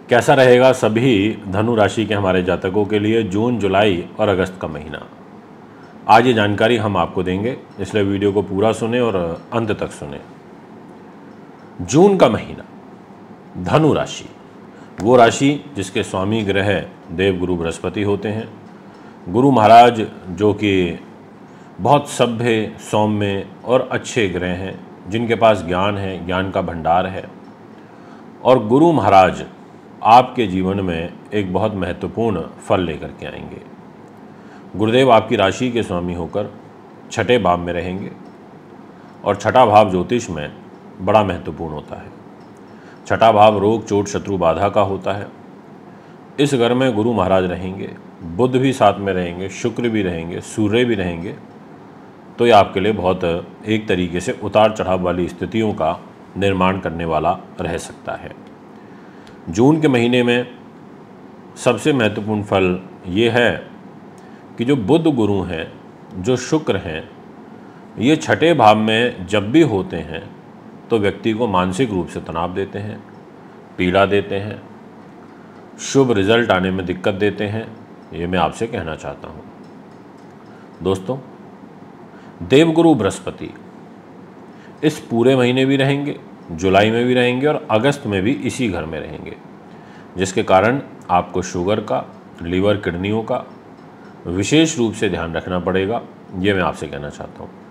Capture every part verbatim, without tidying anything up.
कैसा रहेगा सभी धनु राशि के हमारे जातकों के लिए जून, जुलाई और अगस्त का महीना। आज ये जानकारी हम आपको देंगे, इसलिए वीडियो को पूरा सुने और अंत तक सुने। जून का महीना, धनु राशि, वो राशि जिसके स्वामी ग्रह देवगुरु बृहस्पति होते हैं। गुरु महाराज जो कि बहुत सभ्य, सौम्य और अच्छे ग्रह हैं, जिनके पास ज्ञान है, ज्ञान का भंडार है। और गुरु महाराज आपके जीवन में एक बहुत महत्वपूर्ण फल लेकर के आएंगे। गुरुदेव आपकी राशि के स्वामी होकर छठे भाव में रहेंगे और छठा भाव ज्योतिष में बड़ा महत्वपूर्ण होता है। छठा भाव रोग, चोट, शत्रु, बाधा का होता है। इस घर में गुरु महाराज रहेंगे, बुध भी साथ में रहेंगे, शुक्र भी रहेंगे, सूर्य भी रहेंगे। तो ये आपके लिए बहुत एक तरीके से उतार चढ़ाव वाली स्थितियों का निर्माण करने वाला रह सकता है। जून के महीने में सबसे महत्वपूर्ण फल ये है कि जो बुध गुरु हैं, जो शुक्र हैं, ये छठे भाव में जब भी होते हैं तो व्यक्ति को मानसिक रूप से तनाव देते हैं, पीड़ा देते हैं, शुभ रिजल्ट आने में दिक्कत देते हैं। ये मैं आपसे कहना चाहता हूँ। दोस्तों, देवगुरु बृहस्पति इस पूरे महीने भी रहेंगे, जुलाई में भी रहेंगे और अगस्त में भी इसी घर में रहेंगे, जिसके कारण आपको शुगर का, लीवर, किडनियों का विशेष रूप से ध्यान रखना पड़ेगा। ये मैं आपसे कहना चाहता हूँ।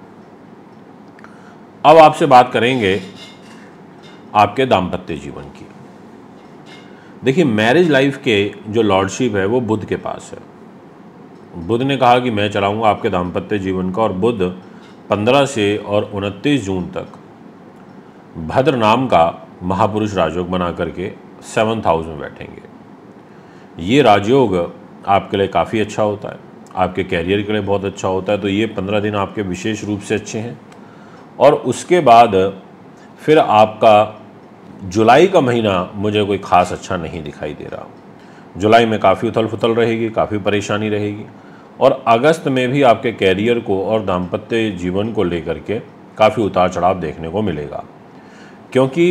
अब आपसे बात करेंगे आपके दाम्पत्य जीवन की। देखिए, मैरिज लाइफ के जो लॉर्डशिप है वो बुध के पास है। बुध ने कहा कि मैं चलाऊंगा आपके दाम्पत्य जीवन का, और बुध पंद्रह से और उनतीस जून तक भद्र नाम का महापुरुष राजयोग बना करके सेवन्थ हाउस में बैठेंगे। ये राजयोग आपके लिए काफ़ी अच्छा होता है, आपके कैरियर के लिए बहुत अच्छा होता है। तो ये पंद्रह दिन आपके विशेष रूप से अच्छे हैं। और उसके बाद फिर आपका जुलाई का महीना मुझे कोई ख़ास अच्छा नहीं दिखाई दे रहा। जुलाई में काफ़ी उथल पुथल रहेगी, काफ़ी परेशानी रहेगी। और अगस्त में भी आपके कैरियर को और दाम्पत्य जीवन को लेकर के काफ़ी उतार चढ़ाव देखने को मिलेगा, क्योंकि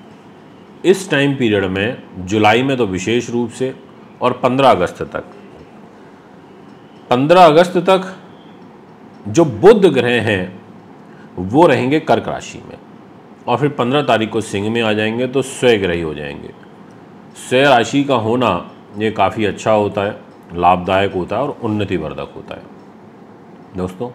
इस टाइम पीरियड में जुलाई में तो विशेष रूप से और पंद्रह अगस्त तक पंद्रह अगस्त तक जो बुध ग्रह हैं वो रहेंगे कर्क राशि में, और फिर पंद्रह तारीख को सिंह में आ जाएंगे तो स्वग्रही हो जाएंगे। स्व राशि का होना ये काफ़ी अच्छा होता है, लाभदायक होता है और उन्नतिवर्धक होता है। दोस्तों,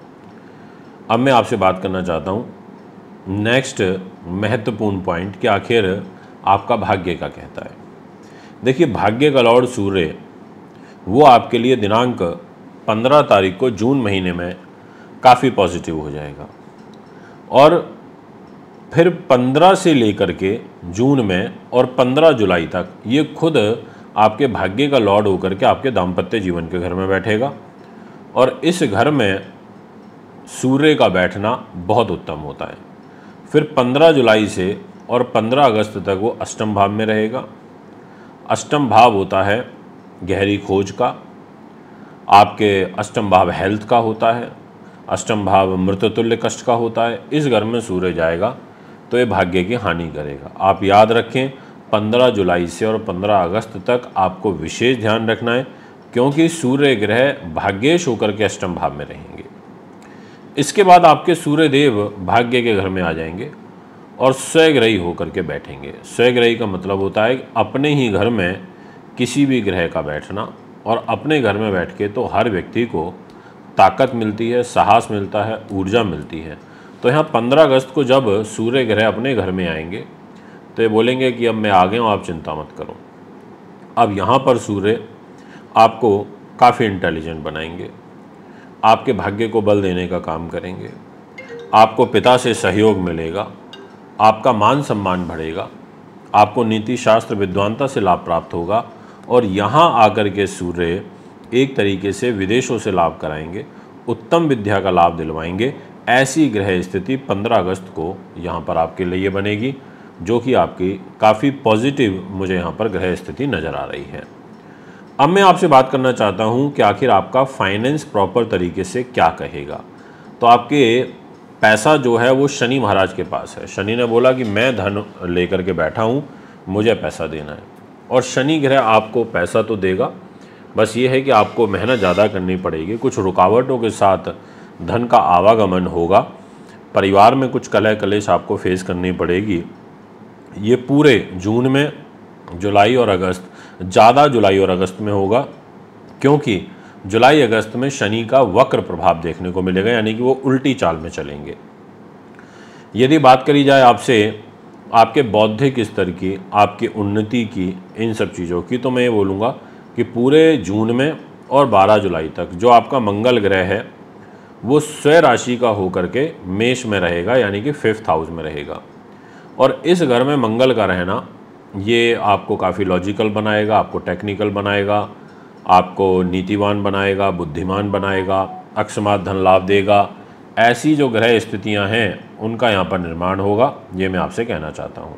अब मैं आपसे बात करना चाहता हूँ नेक्स्ट महत्वपूर्ण पॉइंट कि आखिर आपका भाग्य का कहता है। देखिए, भाग्य का लॉर्ड सूर्य वो आपके लिए दिनांक पंद्रह तारीख को जून महीने में काफ़ी पॉजिटिव हो जाएगा, और फिर पंद्रह से लेकर के जून में और पंद्रह जुलाई तक ये खुद आपके भाग्य का लॉर्ड होकर के आपके दाम्पत्य जीवन के घर में बैठेगा। और इस घर में सूर्य का बैठना बहुत उत्तम होता है। फिर पंद्रह जुलाई से और पंद्रह अगस्त तक वो अष्टम भाव में रहेगा। अष्टम भाव होता है गहरी खोज का, आपके अष्टम भाव हेल्थ का होता है, अष्टम भाव मृत्युतुल्य कष्ट का होता है। इस घर में सूर्य जाएगा तो ये भाग्य की हानि करेगा। आप याद रखें, पंद्रह जुलाई से और पंद्रह अगस्त तक आपको विशेष ध्यान रखना है, क्योंकि सूर्य ग्रह भाग्येश होकर के अष्टम भाव में रहेंगे। इसके बाद आपके सूर्य देव भाग्य के घर में आ जाएंगे और स्वग्रही होकर के बैठेंगे। स्वग्रही का मतलब होता है अपने ही घर में किसी भी ग्रह का बैठना, और अपने घर में बैठ के तो हर व्यक्ति को ताकत मिलती है, साहस मिलता है, ऊर्जा मिलती है। तो यहाँ पंद्रह अगस्त को जब सूर्य ग्रह अपने घर में आएंगे तो ये बोलेंगे कि अब मैं आ गया हूँ, आप चिंता मत करो। अब यहाँ पर सूर्य आपको काफ़ी इंटेलिजेंट बनाएंगे, आपके भाग्य को बल देने का काम करेंगे, आपको पिता से सहयोग मिलेगा, आपका मान सम्मान बढ़ेगा, आपको नीति शास्त्र विद्वानता से लाभ प्राप्त होगा। और यहाँ आकर के सूर्य एक तरीके से विदेशों से लाभ कराएंगे, उत्तम विद्या का लाभ दिलवाएंगे। ऐसी ग्रह स्थिति पंद्रह अगस्त को यहाँ पर आपके लिए बनेगी, जो कि आपकी काफ़ी पॉजिटिव मुझे यहाँ पर ग्रह स्थिति नज़र आ रही है। अब मैं आपसे बात करना चाहता हूँ कि आखिर आपका फाइनेंस प्रॉपर तरीके से क्या कहेगा। तो आपके पैसा जो है वो शनि महाराज के पास है। शनि ने बोला कि मैं धन लेकर के बैठा हूँ, मुझे पैसा देना है। और शनि ग्रह आपको पैसा तो देगा, बस ये है कि आपको मेहनत ज़्यादा करनी पड़ेगी, कुछ रुकावटों के साथ धन का आवागमन होगा, परिवार में कुछ कलह कलेश आपको फेस करनी पड़ेगी। ये पूरे जून में, जुलाई और अगस्त, ज़्यादा जुलाई और अगस्त में होगा, क्योंकि जुलाई अगस्त में शनि का वक्र प्रभाव देखने को मिलेगा, यानी कि वो उल्टी चाल में चलेंगे। यदि बात करी जाए आपसे आपके बौद्धिक स्तर की, आपकी उन्नति की, इन सब चीज़ों की, तो मैं ये बोलूँगा कि पूरे जून में और बारह जुलाई तक जो आपका मंगल ग्रह है वो स्वयं राशि का होकर के मेष में रहेगा, यानी कि फिफ्थ हाउस में रहेगा। और इस घर में मंगल का रहना ये आपको काफ़ी लॉजिकल बनाएगा, आपको टेक्निकल बनाएगा, आपको नीतिवान बनाएगा, बुद्धिमान बनाएगा, अकस्मात धन लाभ देगा। ऐसी जो ग्रह स्थितियां हैं उनका यहाँ पर निर्माण होगा, ये मैं आपसे कहना चाहता हूँ।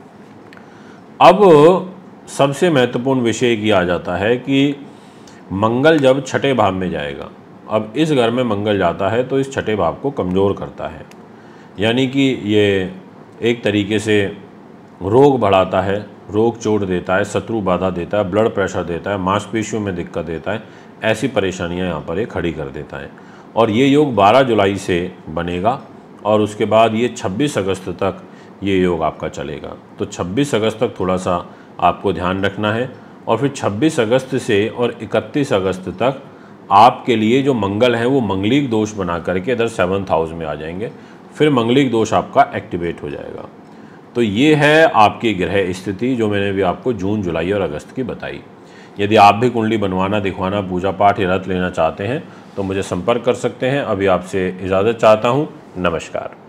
अब सबसे महत्वपूर्ण विषय ये आ जाता है कि मंगल जब छठे भाव में जाएगा, अब इस घर में मंगल जाता है तो इस छठे भाव को कमज़ोर करता है, यानी कि ये एक तरीके से रोग बढ़ाता है, रोग चोट देता है, शत्रु बाधा देता है, ब्लड प्रेशर देता है, मांसपेशियों में दिक्कत देता है, ऐसी परेशानियां यहाँ पर ये खड़ी कर देता है। और ये योग बारह जुलाई से बनेगा और उसके बाद ये छब्बीस अगस्त तक ये योग आपका चलेगा। तो छब्बीस अगस्त तक थोड़ा सा आपको ध्यान रखना है, और फिर छब्बीस अगस्त से और इकतीस अगस्त तक आपके लिए जो मंगल है वो मंगलिक दोष बना करके इधर सेवन्थ हाउस में आ जाएंगे, फिर मंगलिक दोष आपका एक्टिवेट हो जाएगा। तो ये है आपकी ग्रह स्थिति जो मैंने भी आपको जून, जुलाई और अगस्त की बताई। यदि आप भी कुंडली बनवाना, दिखवाना, पूजा पाठ या रत लेना चाहते हैं तो मुझे संपर्क कर सकते हैं। अभी आपसे इजाज़त चाहता हूँ। नमस्कार।